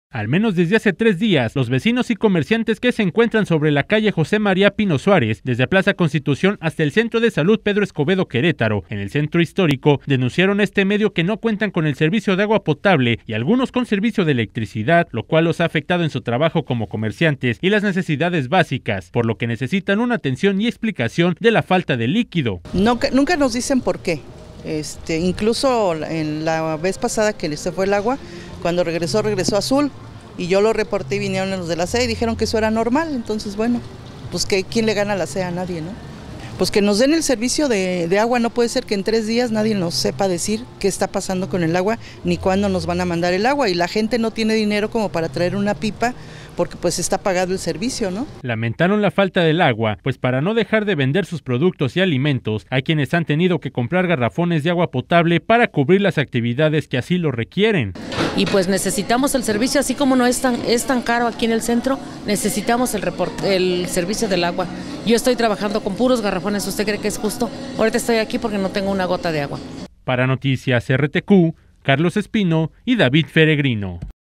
Al menos desde hace 3 días, los vecinos y comerciantes que se encuentran sobre la calle José María Pino Suárez, desde Plaza Constitución hasta el Centro de Salud Pedro Escobedo Querétaro, en el centro histórico, denunciaron a este medio que no cuentan con el servicio de agua potable y algunos con servicio de electricidad, lo cual los ha afectado en su trabajo como comerciantes y las necesidades básicas, por lo que necesitan una atención y explicación de la falta de líquido. Nunca nos dicen por qué. Incluso en la vez pasada que se fue el agua, cuando regresó azul, y yo lo reporté y vinieron los de la CEA y dijeron que eso era normal. Entonces, bueno, pues que ¿quién le gana a la CEA? A nadie, ¿no? Pues que nos den el servicio de agua. No puede ser que en 3 días nadie nos sepa decir qué está pasando con el agua, ni cuándo nos van a mandar el agua, y la gente no tiene dinero como para traer una pipa, porque pues está pagado el servicio, ¿no? Lamentaron la falta del agua, pues para no dejar de vender sus productos y alimentos, hay quienes han tenido que comprar garrafones de agua potable para cubrir las actividades que así lo requieren. Y pues necesitamos el servicio, así como no es tan caro aquí en el centro, necesitamos el servicio del agua. Yo estoy trabajando con puros garrafones, ¿usted cree que es justo? Ahorita estoy aquí porque no tengo una gota de agua. Para Noticias RTQ, Carlos Espino y David Feregrino.